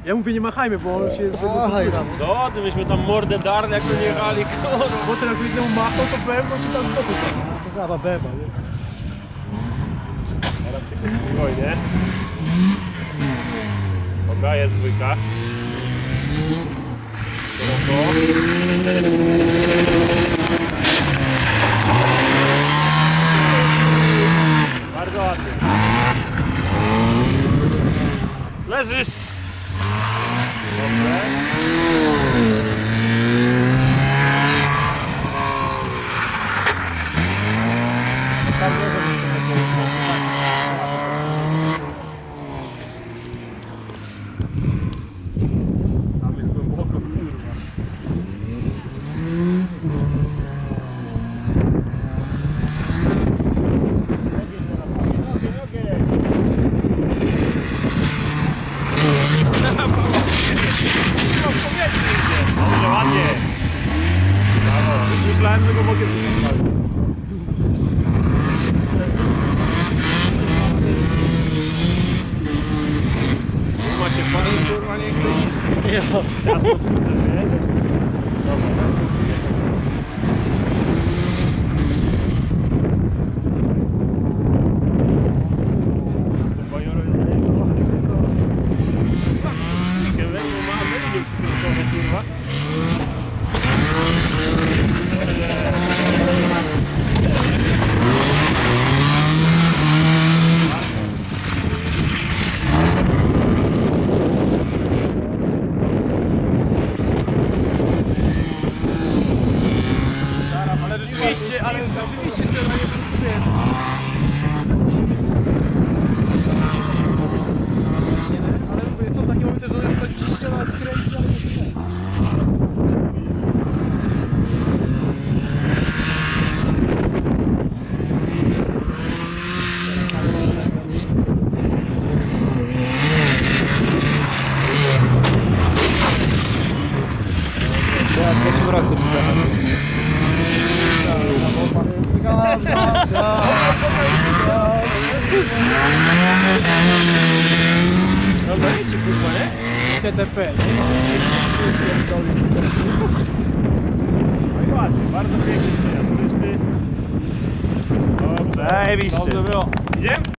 Ja mówię, nie machajmy, bo on się... Machaj tam. Co? Ty myśmy tam mordę darli, jak tu nie jechali, kurwa. Bo ten jak tu jednemu machnął, to pewno się tam zdobył. To zabawa beba, nie? Teraz tylko spokojnie. Dobra, jest dwójka. Bardzo ładnie. Leżysz! Dobrze. Tam jest głęboko, kurwa. Dobrze, ładnie. Brawo. Myślałem, że go mogę zmienić. Macie parę, kurwa, nie chcę. Ja. Dobra. Ale rzeczywiście, to jest... Ale mówię, są takie momenty, że to gdzieś się nawet kręci, ale nie się. Ja pierwszy raz sobie pisałem. Dobra, wiecie, kurwa, nie? TDP, nie? No i ładnie, bardzo pięknie przejazd. Dobrze. Dobrze było. Idziemy?